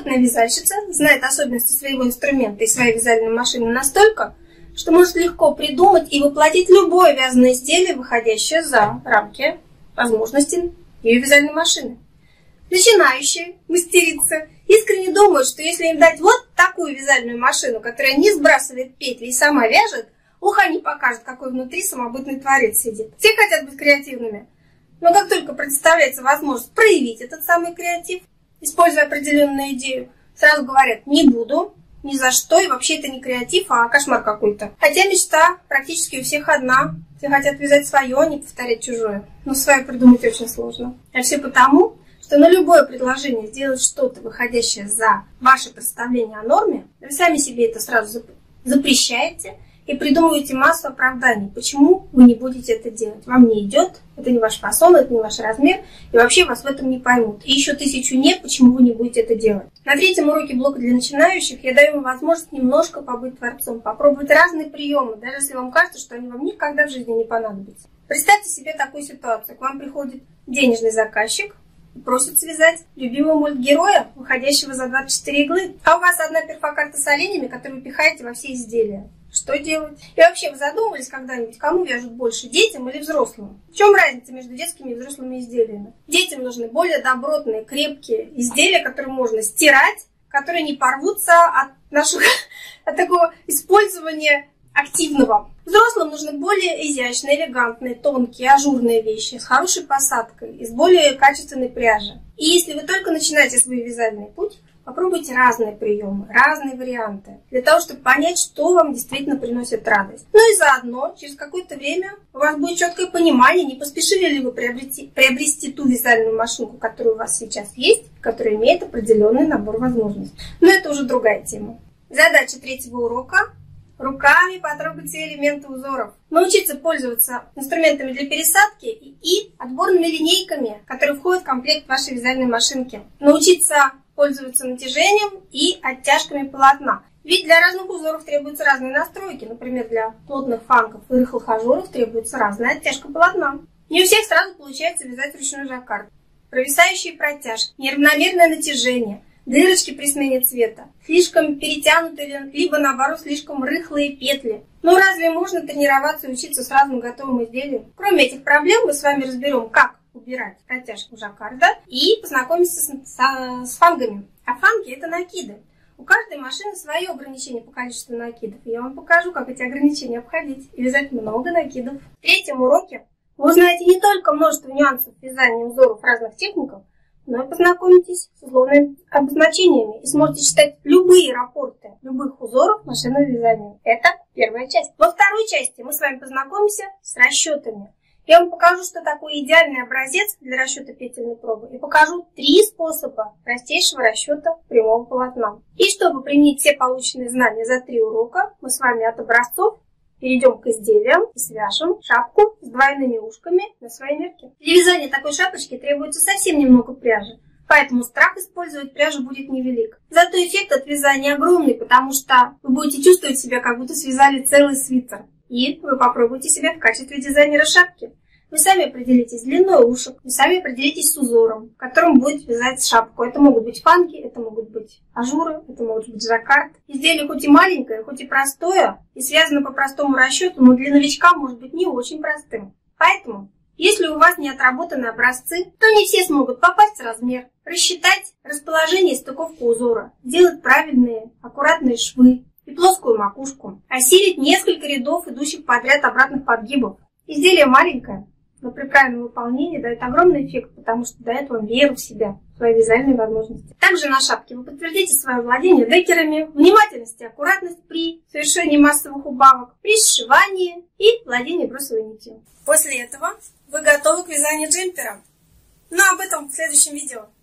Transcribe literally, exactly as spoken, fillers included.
Опытная вязальщица знает особенности своего инструмента и своей вязальной машины настолько, что может легко придумать и воплотить любое вязаное изделие, выходящее за рамки возможностей ее вязальной машины. Начинающие мастерицы искренне думают, что если им дать вот такую вязальную машину, которая не сбрасывает петли и сама вяжет, ух, они покажут, какой внутри самобытный творец сидит. Все хотят быть креативными. Но как только представляется возможность проявить этот самый креатив, используя определенную идею, сразу говорят: не буду, ни за что, и вообще это не креатив, а кошмар какой-то. Хотя мечта практически у всех одна. Все хотят вязать свое, а не повторять чужое. Но свое придумать очень сложно. А все потому, что на любое предложение сделать что-то, выходящее за ваше представление о норме, вы сами себе это сразу запрещаете и придумываете массу оправданий, почему вы не будете это делать. Вам не идет, это не ваш фасон, это не ваш размер, и вообще вас в этом не поймут. И еще тысячу «нет», почему вы не будете это делать. На третьем уроке блока для начинающих я даю вам возможность немножко побыть творцом, попробовать разные приемы, даже если вам кажется, что они вам никогда в жизни не понадобятся. Представьте себе такую ситуацию. К вам приходит денежный заказчик и просит связать любимого мультгероя, выходящего за двадцать четыре иглы, а у вас одна перфокарта с оленями, которую вы пихаете во все изделия. Что делать? И вообще, вы задумывались когда-нибудь, кому вяжут больше, детям или взрослым? В чем разница между детскими и взрослыми изделиями? Детям нужны более добротные, крепкие изделия, которые можно стирать, которые не порвутся от нашего от такого использования активного. Взрослым нужны более изящные, элегантные, тонкие, ажурные вещи с хорошей посадкой, из более качественной пряжи. И если вы только начинаете свой вязальный путь, попробуйте разные приемы, разные варианты, для того, чтобы понять, что вам действительно приносит радость. Ну и заодно, через какое-то время у вас будет четкое понимание, не поспешили ли вы приобрести, приобрести ту вязальную машинку, которая у вас сейчас есть, которая имеет определенный набор возможностей. Но это уже другая тема. Задача третьего урока – руками потрогать все элементы узоров. Научиться пользоваться инструментами для пересадки и отборными линейками, которые входят в комплект вашей вязальной машинки. Научиться пользоваться натяжением и оттяжками полотна. Ведь для разных узоров требуются разные настройки. Например, для плотных фанков и рыхлых ажуров требуется разная оттяжка полотна. Не у всех сразу получается вязать ручной жаккард. Провисающие протяжки, неравномерное натяжение, дырочки при смене цвета, слишком перетянутые, либо наоборот слишком рыхлые петли. Но разве можно тренироваться и учиться сразу на готовом изделии? Кроме этих проблем мы с вами разберем, как убирать протяжку жаккарда и познакомимся с, с, с фангами. А фанги — это накиды. У каждой машины свое ограничение по количеству накидов. Я вам покажу, как эти ограничения обходить и вязать много накидов. В третьем уроке вы узнаете не только множество нюансов вязания узоров разных техников, но и познакомитесь с условными обозначениями и сможете читать любые рапорты любых узоров машинного вязания. Это первая часть. Во второй части мы с вами познакомимся с расчетами. Я вам покажу, что такое идеальный образец для расчета петельной пробы, и покажу три способа простейшего расчета прямого полотна. И чтобы применить все полученные знания за три урока, мы с вами от образцов перейдем к изделиям и свяжем шапку с двойными ушками на своей мерке. Для вязания такой шапочки требуется совсем немного пряжи, поэтому страх использовать пряжу будет невелик. Зато эффект от вязания огромный, потому что вы будете чувствовать себя, как будто связали целый свитер. И вы попробуйте себя в качестве дизайнера шапки. Вы сами определитесь с длиной ушек, вы сами определитесь с узором, которым будет вязать шапку. Это могут быть фанки, это могут быть ажуры, это может быть жаккард. Изделие хоть и маленькое, хоть и простое, и связано по простому расчету, но для новичка может быть не очень простым. Поэтому, если у вас не отработаны образцы, то не все смогут попасть в размер, рассчитать расположение и стыковку узора, сделать правильные, аккуратные швы и плоскую макушку, осилить несколько рядов, идущих подряд обратных подгибов. Изделие маленькое, но при правильном выполнении дает огромный эффект, потому что дает вам веру в себя, в свои вязальные возможности. Также на шапке вы подтвердите свое владение декерами, внимательность и аккуратность при совершении массовых убавок, при сшивании и владении бросовой нитью. После этого вы готовы к вязанию джемпера. Но об этом в следующем видео.